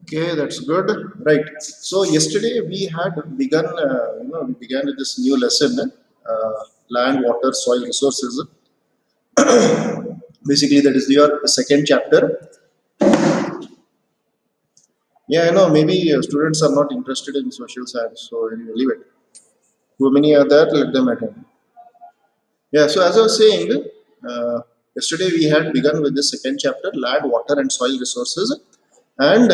Okay, that's good. Right. So yesterday we had begun, we began with this new lesson, land, water, soil resources. Basically, that is your second chapter. Yeah, I know. Maybe students are not interested in social science, so anyway, leave it. Too many are there. Let them attend. Yeah. So as I was saying, yesterday we had begun with the second chapter, land, water, and soil resources, and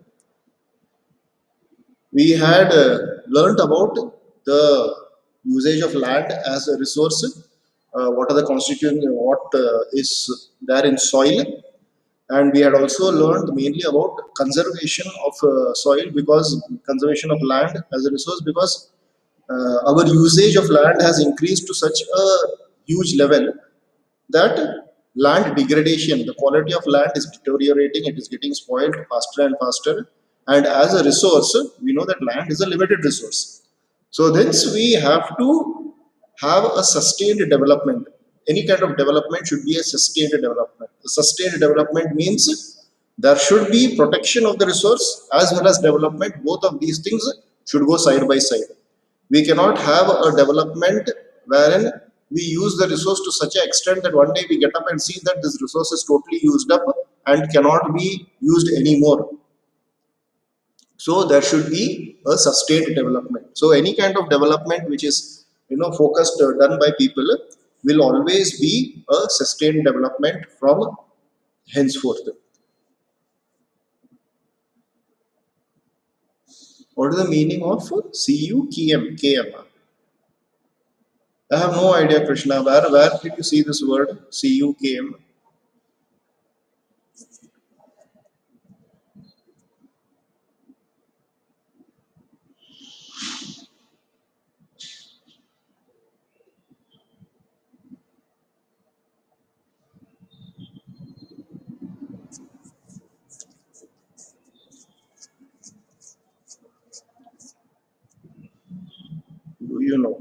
we had learnt about the usage of land as a resource, what are the constituent, what is there in soil, and we had also learned mainly about conservation of soil, because conservation of land as a resource, because our usage of land has increased to such a huge level that land degradation, the quality of land is deteriorating, it is getting spoiled faster and faster. And as a resource, we know that land is a limited resource. So, hence, we have to have a sustained development. Any kind of development should be a sustained development. The sustained development means there should be protection of the resource as well as development. Both of these things should go side by side. We cannot have a development wherein we use the resource to such an extent that one day we get up and see that this resource is totally used up and cannot be used anymore. So there should be a sustained development. So any kind of development which is focused, done by people, will always be a sustained development from henceforth. What is the meaning of CUKM? I have no idea, Krishna. Where did you see this word CUKM? Do you know?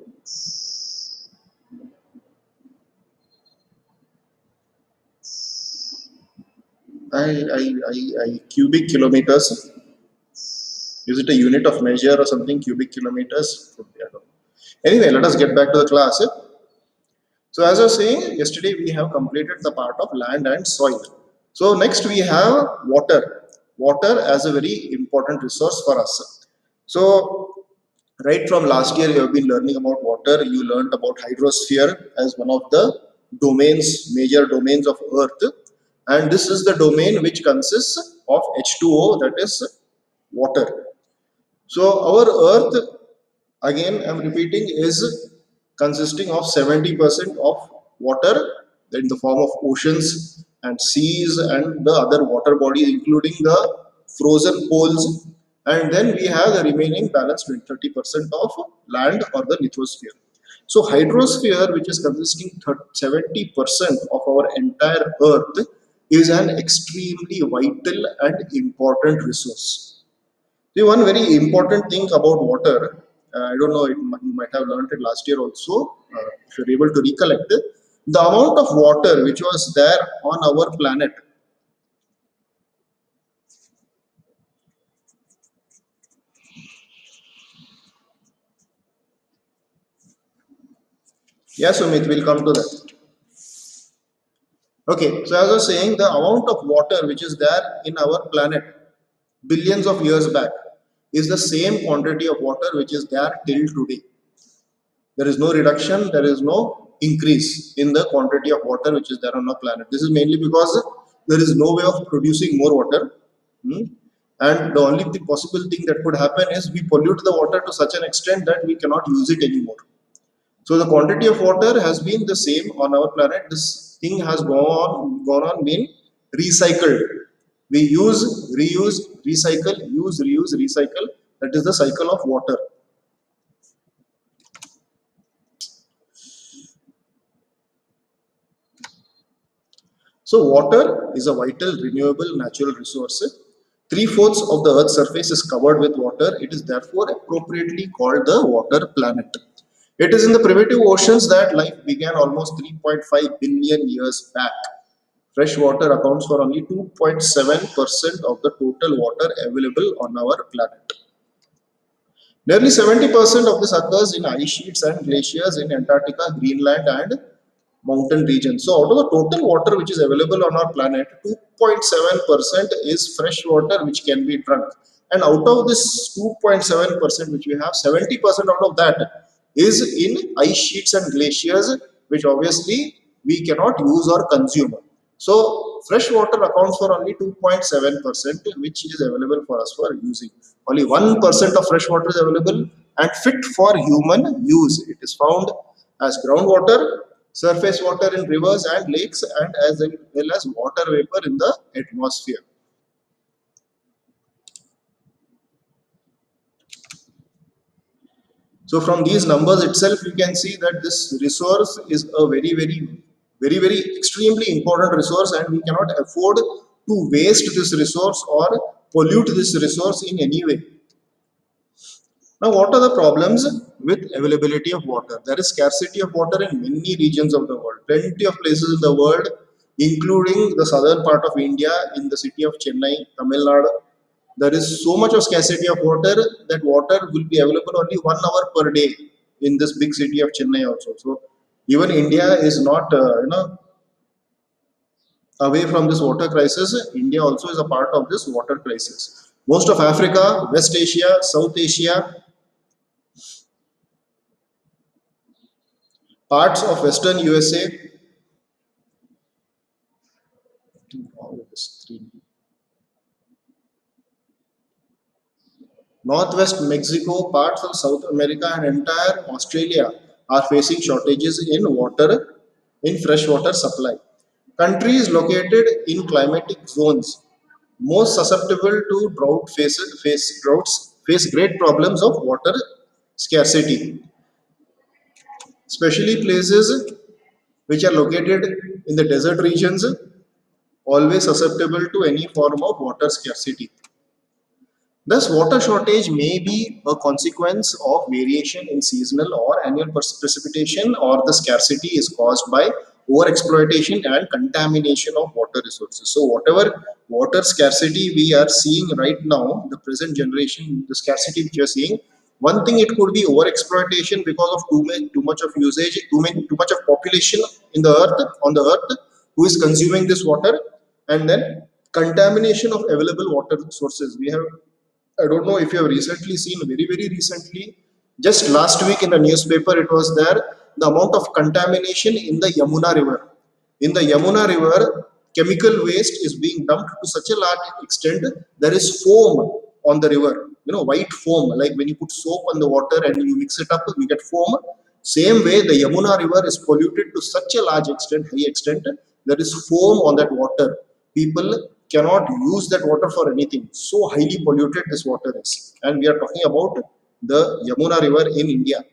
Cubic kilometers. Is it a unit of measure or something? Cubic kilometers? Could be, I don't know. Anyway, let us get back to the class. So as I was saying, yesterday we have completed the part of land and soil. So next we have water. Water as a very important resource for us. So right from last year, you have been learning about water. You learned about hydrosphere as one of the domains, major domains of Earth. And this is the domain which consists of H2O, that is water. So our Earth, again I'm repeating, is consisting of 70% of water in the form of oceans and seas and the other water bodies, including the frozen poles, and then we have the remaining balance 30% of land or the lithosphere. So hydrosphere, which is consisting 70% of our entire Earth, is an extremely vital and important resource. See, one very important thing about water, I don't know, you might have learned it last year also, if you're able to recollect it, the amount of water which was there on our planet. Yes, Sumit, we'll come to that. Okay, so as I was saying, the amount of water which is there in our planet billions of years back is the same quantity of water which is there till today. There is no reduction, there is no increase in the quantity of water which is there on our planet. This is mainly because there is no way of producing more water. And the only possible thing that could happen is we pollute the water to such an extent that we cannot use it anymore. So the quantity of water has been the same on our planet. This thing has gone on being recycled. We use, reuse, recycle, use, reuse, recycle. That is the cycle of water. So water is a vital, renewable, natural resource. 3/4 of the Earth's surface is covered with water. It is therefore appropriately called the water planet. It is in the primitive oceans that life began almost 3.5 billion years back. Fresh water accounts for only 2.7% of the total water available on our planet. Nearly 70% of this occurs in ice sheets and glaciers in Antarctica, Greenland, and mountain regions. So, out of the total water which is available on our planet, 2.7% is fresh water which can be drunk. And out of this 2.7% which we have, 70% out of that is in ice sheets and glaciers, which obviously we cannot use or consume. So fresh water accounts for only 2.7%, which is available for us for using. Only 1% of fresh water is available and fit for human use. It is found as groundwater, surface water in rivers and lakes, and as well as water vapor in the atmosphere. So from these numbers itself, you can see that this resource is a very extremely important resource, and we cannot afford to waste this resource or pollute this resource in any way. Now, what are the problems with availability of water? There is scarcity of water in many regions of the world. Plenty of places in the world, including the southern part of India, in the city of Chennai, Tamil Nadu, there is so much of scarcity of water that water will be available only 1 hour per day in this big city of Chennai also. So even India is not, away from this water crisis. India also is a part of this water crisis. Most of Africa, West Asia, South Asia, parts of Western USA, Northwest Mexico, parts of South America, and entire Australia are facing shortages in water, in fresh water supply. Countries located in climatic zones most susceptible to droughts face great problems of water scarcity, especially places which are located in the desert regions, always susceptible to any form of water scarcity. Thus, water shortage may be a consequence of variation in seasonal or annual precipitation, or the scarcity is caused by overexploitation and contamination of water resources. So, whatever water scarcity we are seeing right now, the present generation, the scarcity which we are seeing, one thing it could be overexploitation because of too much of usage, too much of population in the earth, on the earth, who is consuming this water, and then contamination of available water sources. We have, I don't know if you have recently seen, very recently, just last week in the newspaper, it was there, the amount of contamination in the Yamuna River. In the Yamuna River, chemical waste is being dumped to such a large extent, there is foam on the river. You know, white foam, like when you put soap on the water and you mix it up, you get foam. Same way, the Yamuna River is polluted to such a large extent, high extent, there is foam on that water. People cannot use that water for anything. So highly polluted this water is. And we are talking about the Yamuna River in India.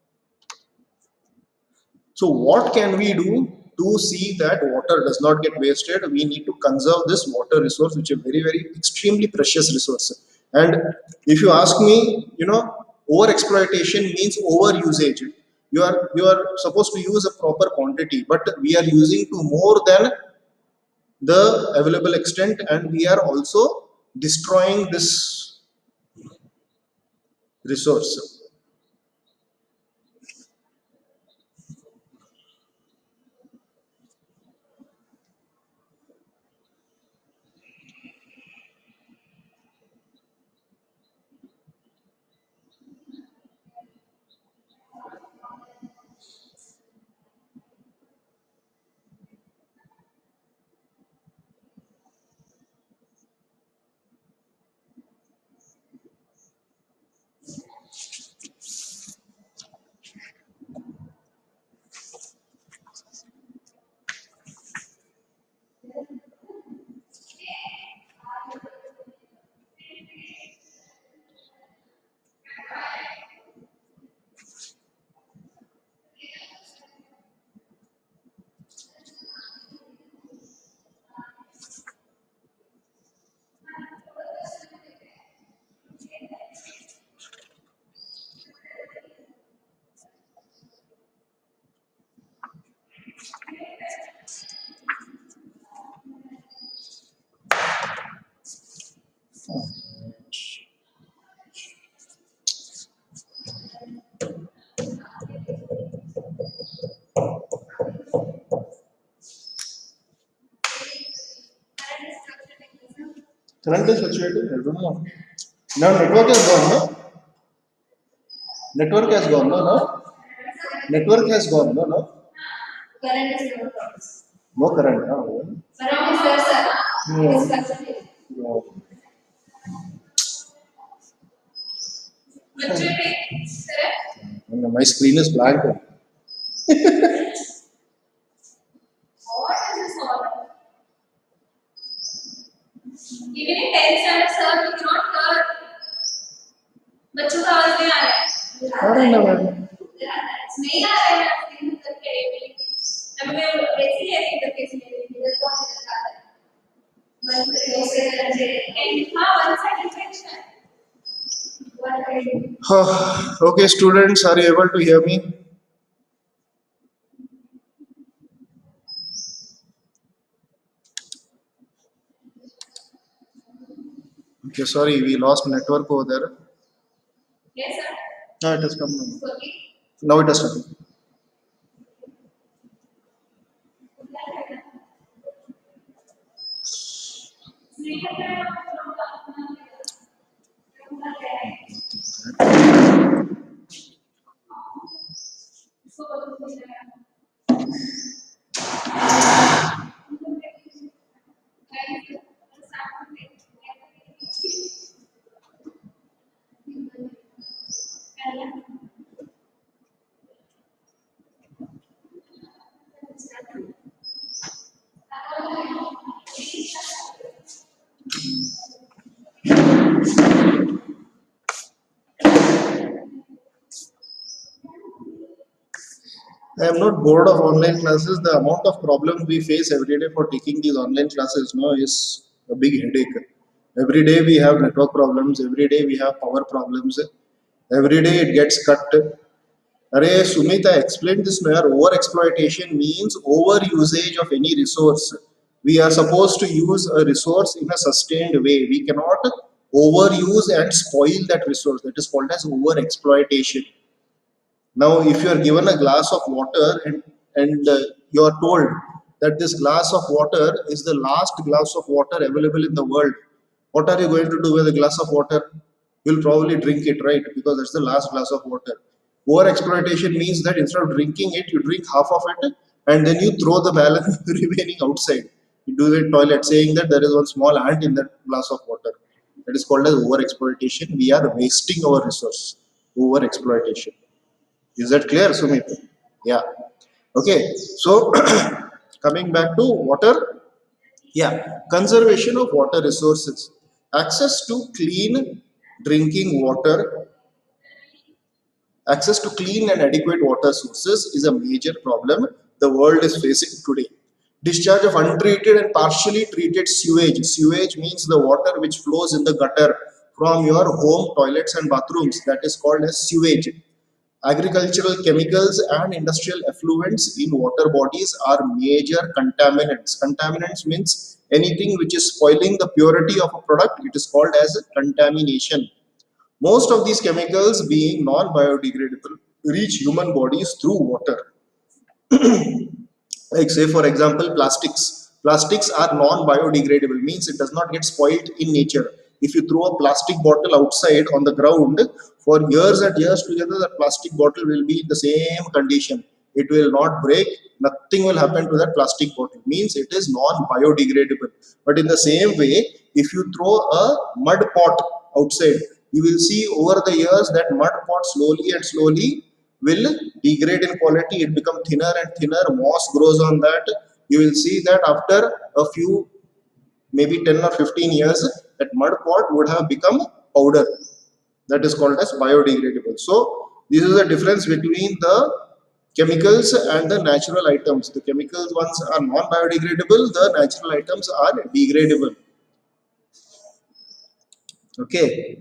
So what can we do to see that water does not get wasted? We need to conserve this water resource, which is a very extremely precious resource. And if you ask me, over exploitation means over usage. You are supposed to use a proper quantity, but we are using to more than the available extent, and we are also destroying this resource. Current is fluctuating. I don't know. Now network has gone, no? Network has gone, no, no? Network has gone, no, no? Current is no problem. No current, no. Current is there, sir. No. It's fluctuating. No. Fluctuating, correct? No, my screen is blank. What is this all? Even in 10th standard, sir, we cannot hear. बच्चों का आवाज नहीं आ रहा है। आ रहा है ना ma'am? नहीं आ रहा है स्क्रीन करके हमें वैसे ही ऐसे करके इसमें मिडल को हटा रहा है। वन से एंड हां वन साइड इफेक्शन। Okay, students, are you able to hear me? Okay, sorry, we lost network over there. Yes, sir. No, it has come now. Okay. Now it has come. I am not bored of online classes. The amount of problems we face every day for taking these online classes now is a big headache. Every day we have network problems. Every day we have power problems. Every day it gets cut. Arey Sumit, I explained this now. Over exploitation means over usage of any resource. We are supposed to use a resource in a sustained way. We cannot overuse and spoil that resource. That is called as over exploitation. Now, if you are given a glass of water and you are told that this glass of water is the last glass of water available in the world, what are you going to do with a glass of water? You'll probably drink it, right? Because that's the last glass of water. Over exploitation means that instead of drinking it, you drink half of it and then you throw the balance remaining outside. You do the toilet, saying that there is one small ant in that glass of water. That is called as over exploitation. We are wasting our resource. Over exploitation. Is that clear, Sumit? Yeah. Okay. So, coming back to water. Yeah. Conservation of water resources. Access to clean drinking water. Access to clean and adequate water sources is a major problem the world is facing today. Discharge of untreated and partially treated sewage. Sewage means the water which flows in the gutter from your home toilets and bathrooms. That is called as sewage. Agricultural chemicals and industrial effluents in water bodies are major contaminants. Contaminants means anything which is spoiling the purity of a product. It is called as contamination. Most of these chemicals, being non-biodegradable, reach human bodies through water. Like say for example plastics are non-biodegradable, means it does not get spoiled in nature. If you throw a plastic bottle outside on the ground for years and years together, that plastic bottle will be in the same condition. It will not break, nothing will happen to that plastic bottle, means it is non-biodegradable. But in the same way, if you throw a mud pot outside, you will see over the years that mud pot slowly and slowly will degrade in quality. It become thinner and thinner, moss grows on that. You will see that after a few, maybe 10 or 15 years, that mud pot would have become powder. That is called as biodegradable. So this is the difference between the chemicals and the natural items. The chemicals ones are non-biodegradable, the natural items are degradable. Okay.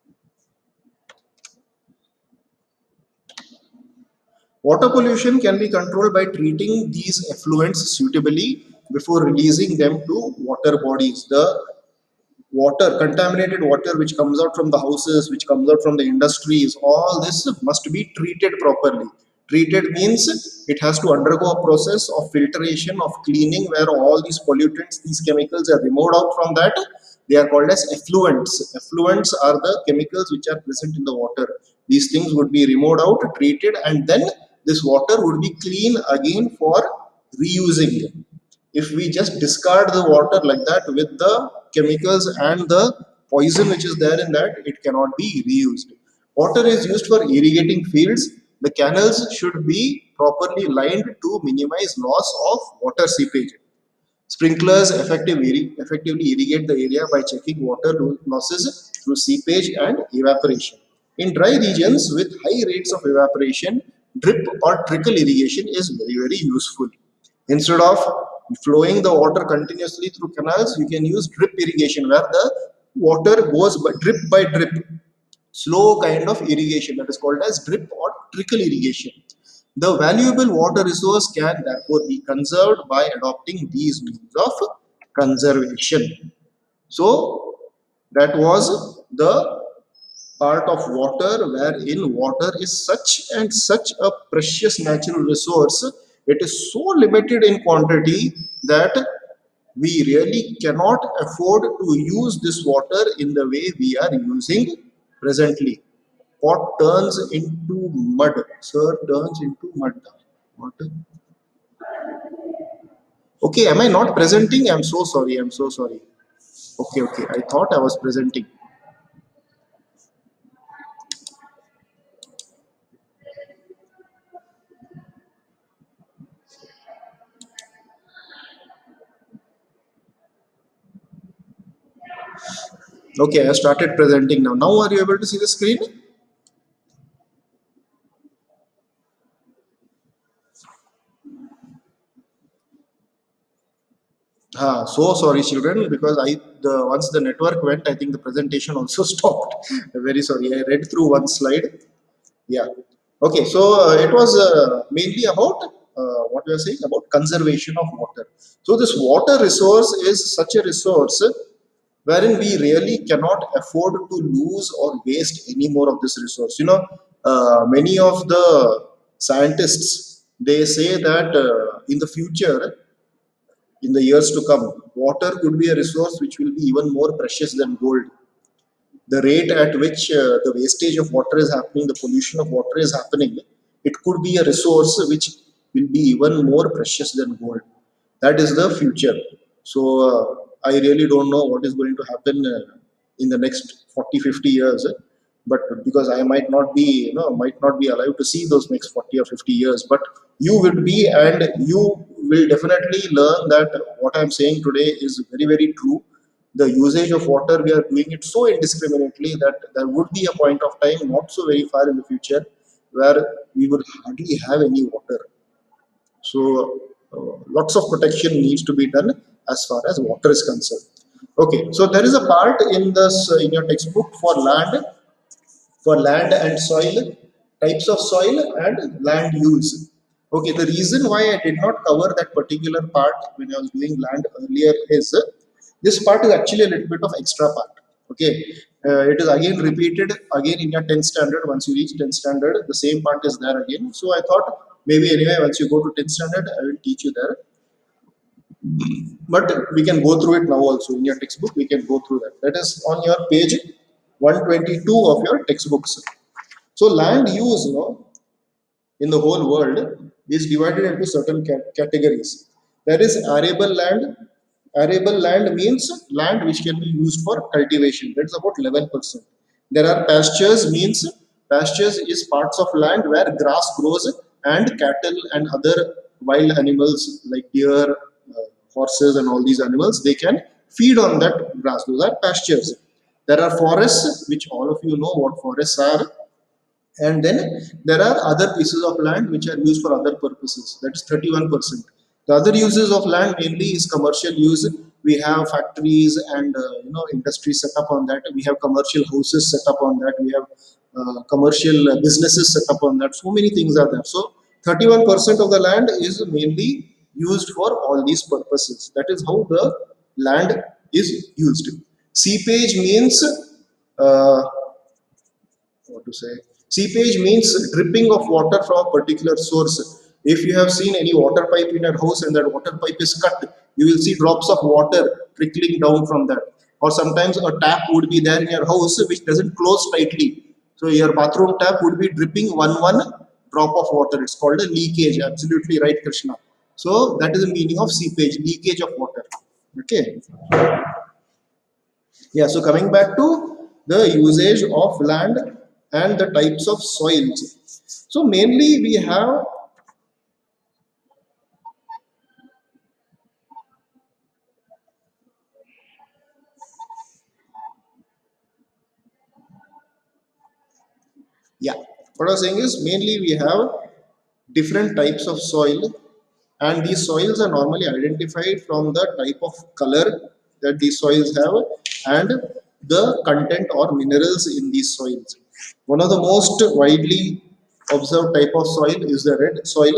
Water pollution can be controlled by treating these effluents suitably before releasing them to water bodies. The water, contaminated water which comes out from the houses, which comes out from the industries, all this must be treated properly. Treated means it has to undergo a process of filtration, of cleaning, where all these pollutants, these chemicals are removed out from that. They are called as effluents. Effluents are the chemicals which are present in the water. These things would be removed out, treated, and then this water would be clean again for reusing. If we just discard the water like that with the chemicals and the poison which is there in that, it cannot be reused. Water is used for irrigating fields. The canals should be properly lined to minimize loss of water seepage. Sprinklers effectively irrigate the area by checking water losses through seepage and evaporation. In dry regions with high rates of evaporation, drip or trickle irrigation is very useful. Instead of flowing the water continuously through canals, you can use drip irrigation where the water goes by drip. Slow kind of irrigation, that is called as drip or trickle irrigation. The valuable water resource can therefore be conserved by adopting these means of conservation. So that was the part of water wherein water is such and such a precious natural resource. It is so limited in quantity that we really cannot afford to use this water in the way we are using presently. Pot turns into mud. Sir turns into mud. What? Okay, am I not presenting? I'm so sorry. I'm so sorry. Okay. I thought I was presenting. Okay, I started presenting now. Now are you able to see the screen? So sorry children, because once the network went, I think the presentation also stopped. Very sorry. I read through one slide. Yeah. Okay. So it was mainly about what we are saying about conservation of water. So this water resource is such a resource wherein we really cannot afford to lose or waste any more of this resource. Many of the scientists, they say that in the future, in the years to come, water could be a resource which will be even more precious than gold. The rate at which the wastage of water is happening, the pollution of water is happening, it could be a resource which will be even more precious than gold. That is the future. So I really don't know what is going to happen in the next 40, 50 years. But because I might not be alive to see those next 40 or 50 years, but you will be, and you will definitely learn that what I'm saying today is very, very true. The usage of water, we are doing it so indiscriminately that there would be a point of time not so very far in the future where we would hardly have any water. So lots of protection needs to be done as far as water is concerned. Okay, so there is a part in this in your textbook for land and soil, types of soil and land use. Okay, the reason why I did not cover that particular part when I was doing land earlier is this part is actually a little bit of extra part. Okay, it is again repeated again in your 10th standard. Once you reach 10th standard, the same part is there again. So I thought maybe anyway, once you go to 10th standard, I will teach you there. But we can go through it now also in your textbook. We can go through that. That is on your page 122 of your textbooks. So land use, in the whole world is divided into certain categories. There is arable land. Arable land means land which can be used for cultivation. That's about 11%. There are pastures, means pastures is parts of land where grass grows and cattle and other wild animals like deer, horses and all these animals, they can feed on that grass. Those are pastures. There are forests, which all of you know what forests are. And then there are other pieces of land which are used for other purposes. That is 31%. The other uses of land mainly is commercial use. We have factories and industries set up on that. We have commercial houses set up on that. We have commercial businesses set up on that. So many things are there. So 31% of the land is mainly used for all these purposes. That is how the land is used. Seepage means what to say? Seepage means dripping of water from a particular source. If you have seen any water pipe in your house and that water pipe is cut, you will see drops of water trickling down from that. or sometimes a tap would be there in your house which doesn't close tightly. So your bathroom tap would be dripping one drop of water. It's called a leakage. Absolutely right, Krishna. So that is the meaning of seepage, leakage of water. Okay. Yeah, so coming back to the usage of land and the types of soils. So mainly we have yeah, what I was saying is mainly we have different types of soil, and these soils are normally identified from the type of color that these soils have and the content or minerals in these soils. One of the most widely observed type of soil is the red soil.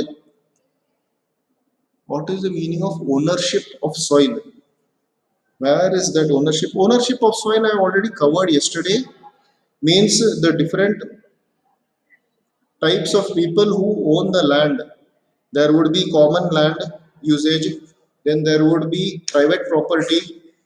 What is the meaning of ownership of soil? Where is that ownership? Ownership of soil I already covered yesterday. Means the different types of people who own the land. There would be common land usage, then there would be private property.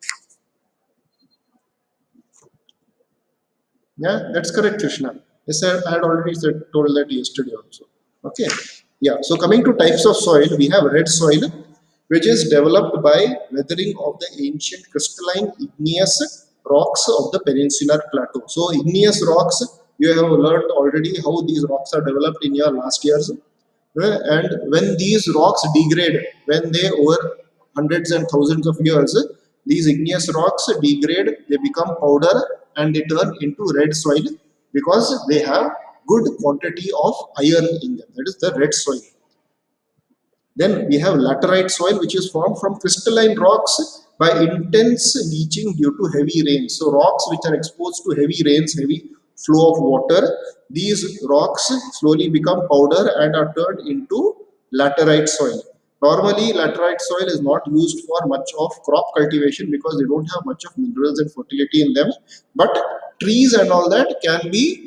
Yeah, that's correct, Krishna. Yes, I had already told that yesterday also. Okay. Yeah, so coming to types of soil, we have red soil, which is developed by weathering of the ancient crystalline igneous rocks of the peninsular plateau. So igneous rocks, you have learned already how these rocks are developed in your last years. And when these rocks degrade, when they over hundreds and thousands of years, these igneous rocks degrade, they become powder and they turn into red soil because they have good quantity of iron in them. That is the red soil. Then we have laterite soil, which is formed from crystalline rocks by intense leaching due to heavy rains. So rocks which are exposed to heavy rains, heavy flow of water, these rocks slowly become powder and are turned into laterite soil. Normally, laterite soil is not used for much of crop cultivation because they don't have much of minerals and fertility in them. But trees and all that can be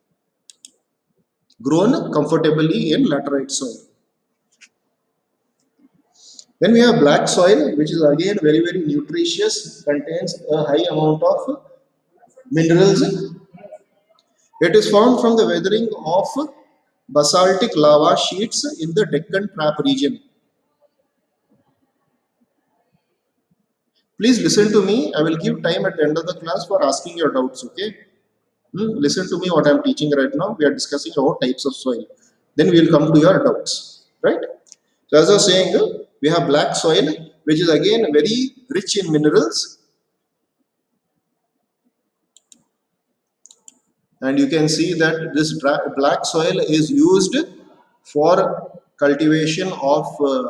grown comfortably in laterite soil. Then we have black soil, which is again very, very nutritious, contains a high amount of minerals. It is formed from the weathering of basaltic lava sheets in the Deccan Trap region. Please listen to me. I will give time at the end of the class for asking your doubts, okay? Listen to me what I am teaching right now. We are discussing about types of soil. Then we will come to your doubts, right? So as I was saying, we have black soil, which is again very rich in minerals. And you can see that this black soil is used for cultivation of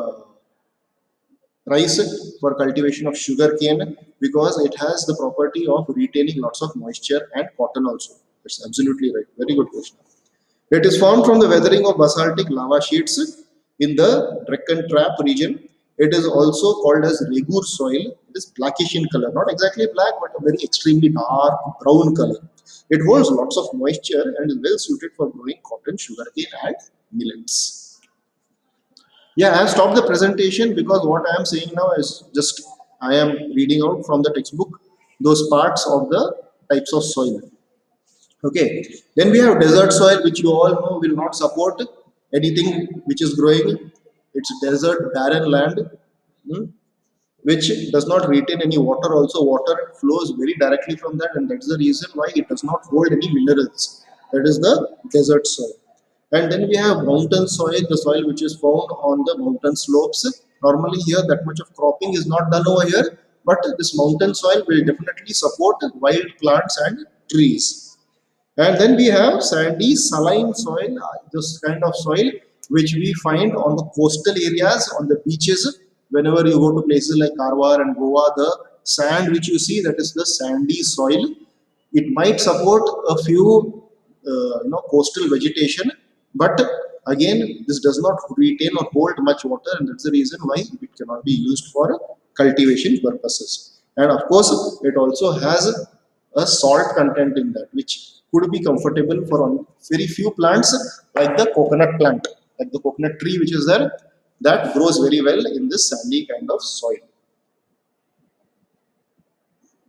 rice, for cultivation of sugar cane, because it has the property of retaining lots of moisture, and cotton also. That's absolutely right. Very good question. It is formed from the weathering of basaltic lava sheets in the Deccan Trap region. It is also called as regur soil. It is blackish in color, not exactly black, but a very extremely dark brown color. It holds lots of moisture and is well suited for growing cotton, sugarcane, and millets. Yeah, I have stopped the presentation because what I am saying now is just I am reading out from the textbook those parts of the types of soil. Okay, then we have desert soil, which you all know will not support anything which is growing. It's desert, barren land, which does not retain any water. Also, water flows very directly from that, and that's the reason why it does not hold any minerals. That is the desert soil. And then we have mountain soil, the soil which is found on the mountain slopes. Normally here that much of cropping is not done over here, but this mountain soil will definitely support wild plants and trees. And then we have sandy saline soil, this kind of soil which we find on the coastal areas, on the beaches. Whenever you go to places like Karwar and Goa, the sand which you see, that is the sandy soil. It might support a few coastal vegetation, but again this does not retain or hold much water, and that's the reason why it cannot be used for cultivation purposes. And of course it also has a salt content in that, which could be comfortable for very few plants like the coconut plant, like the coconut tree which is there, that grows very well in this sandy kind of soil.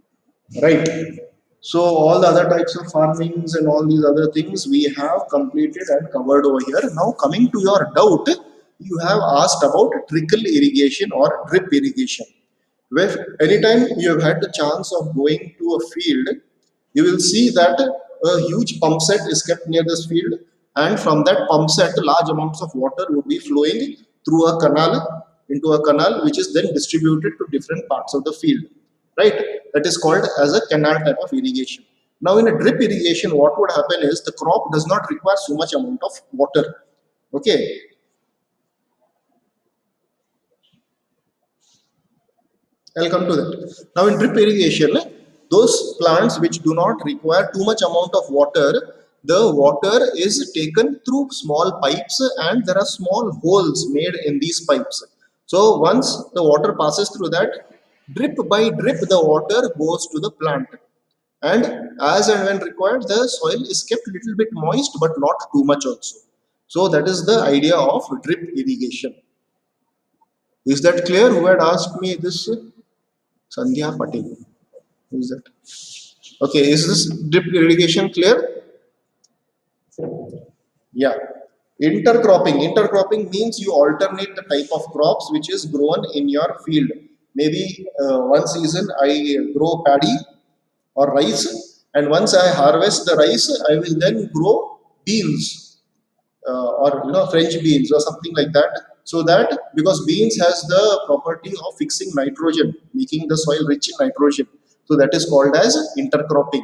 right? So all the other types of farmings and all these other things we have completed and covered over here. Now coming to your doubt, you have asked about trickle irrigation or drip irrigation. Where anytime you have had the chance of going to a field, you will see that a huge pump set is kept near this field, and from that pump set large amounts of water would be flowing through a canal into a canal, which is then distributed to different parts of the field, right? That is called as a canal type of irrigation. Now in a drip irrigation, what would happen is the crop does not require so much amount of water. Okay, I'll come to that. Now in drip irrigation, those plants which do not require too much amount of water, the water is taken through small pipes and there are small holes made in these pipes. So once the water passes through that, drip by drip the water goes to the plant, and as and when required the soil is kept little bit moist but not too much also. So that is the idea of drip irrigation. Is that clear? Who had asked me this? Sandhya Patel. Who is that? Okay, is this drip irrigation clear? Yeah. Intercropping. Intercropping means you alternate the type of crops which is grown in your field. Maybe one season I grow paddy or rice, and once I harvest the rice, I will then grow beans, or French beans or something like that. So that, because beans has the property of fixing nitrogen, making the soil rich in nitrogen, so that is called as intercropping.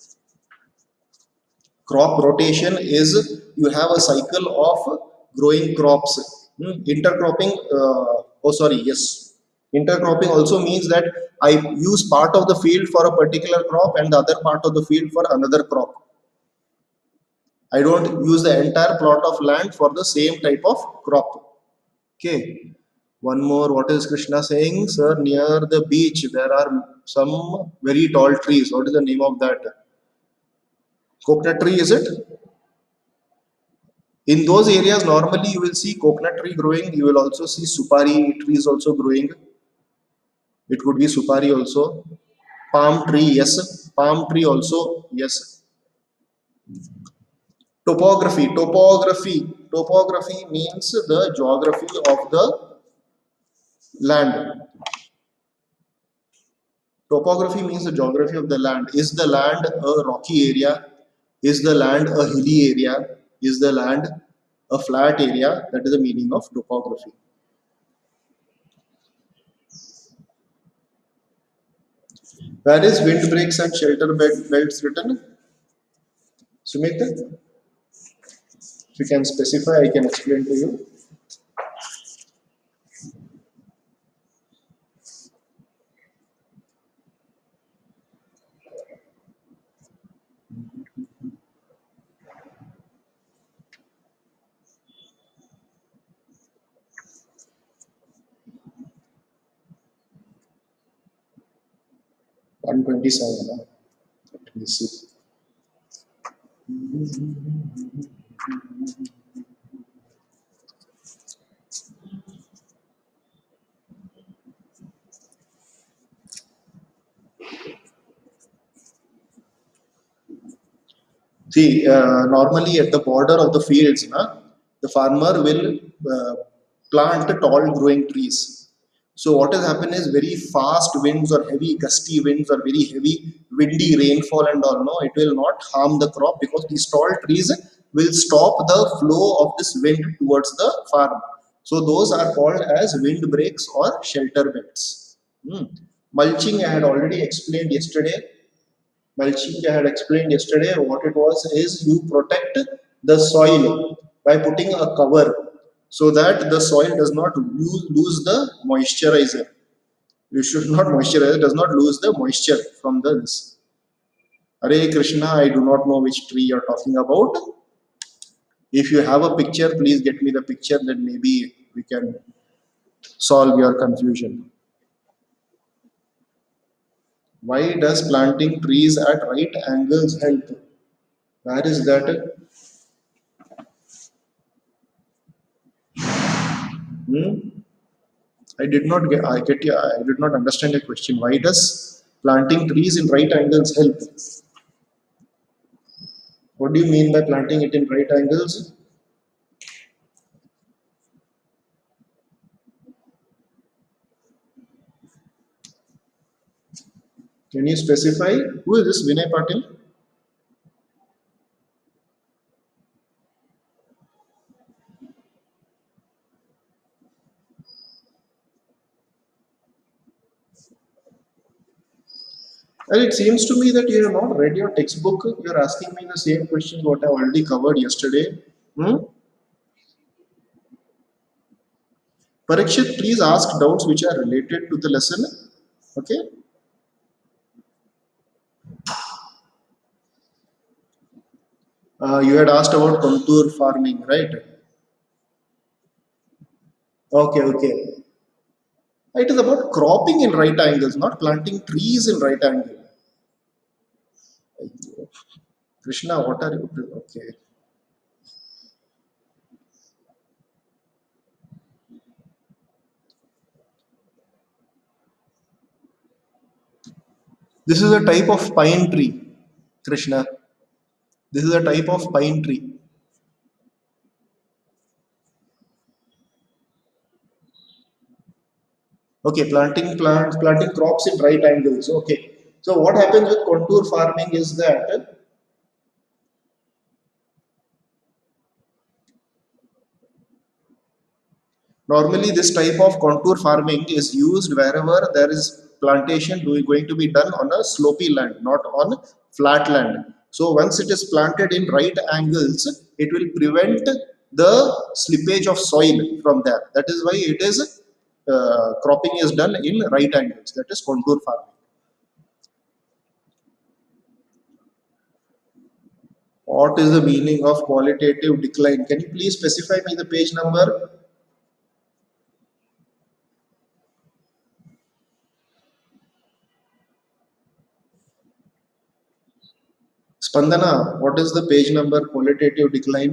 Crop rotation is you have a cycle of growing crops. Intercropping, oh sorry, yes, intercropping also means that I use part of the field for a particular crop and the other part of the field for another crop. I don't use the entire plot of land for the same type of crop. Okay. One more. What is Krishna saying? Sir, near the beach there are some very tall trees. What is the name of that? Coconut tree, is it? In those areas, normally you will see coconut tree growing. You will also see supari trees also growing. It could be supari also. Palm tree, yes. Palm tree also, yes. Topography. Topography means the geography of the land. Topography means the geography of the land. Is the land a rocky area? Is the land a hilly area? Is the land a flat area? That is the meaning of topography. Where is windbreaks and shelter belts written? Sumit, if you can specify, I can explain to you. One 127. Let me see. See, normally at the border of the fields, the farmer will plant tall growing trees. So what has happened is very fast winds or heavy gusty winds or very heavy windy rainfall and all, no, it will not harm the crop because these tall trees will stop the flow of this wind towards the farm. So those are called as windbreaks or shelter belts. Mulching I had already explained yesterday. Mulching I had explained yesterday. What it was is you protect the soil by putting a cover so that the soil does not lose the moisturizer. You should not moisturize, it does not lose the moisture from the this. Hare Krishna, I do not know which tree you are talking about. If you have a picture, please get me the picture, then maybe we can solve your confusion. Why does planting trees at right angles help? Where is that? Hmm? I did not get. I did not understand your question. Why does? Planting trees in right angles help. What do you mean by planting it in right angles? Can you specify? Who is this Vinay Patil? Well, it seems to me that you have not read your textbook. You are asking me the same questions what I already covered yesterday. Hmm? Parikshit, please ask doubts which are related to the lesson. Okay. You had asked about contour farming, right? Okay, okay. It is about cropping in right angles, not planting trees in right angle. Krishna, what are you doing? Okay. This is a type of pine tree, Krishna. This is a type of pine tree. Okay, planting crops in right angles. Okay. So what happens with contour farming is that normally this type of contour farming is used wherever there is plantation going to be done on a slopy land, not on flat land. So once it is planted in right angles, it will prevent the slippage of soil from there. That is why it is cropping is done in right angles. That is contour farming. What is the meaning of qualitative decline? Can you please specify me the page number? Spandana, what is the page number qualitative decline?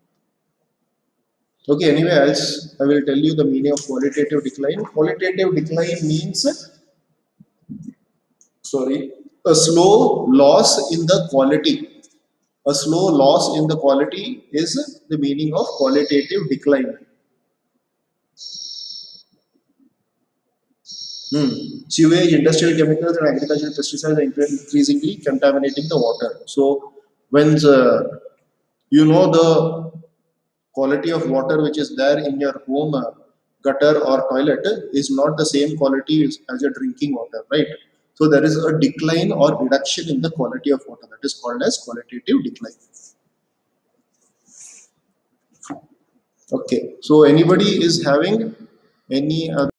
Okay, anyway, else I will tell you the meaning of qualitative decline. Qualitative decline means, sorry, a slow loss in the quality. A slow loss in the quality is the meaning of qualitative decline. Sewage, industrial chemicals, and agricultural pesticides are increasingly contaminating the water. So, when you know the quality of water which is there in your home gutter or toilet is not the same quality as your drinking water, right? So there is a decline or reduction in the quality of water, that is called as qualitative decline. Okay, so anybody is having any other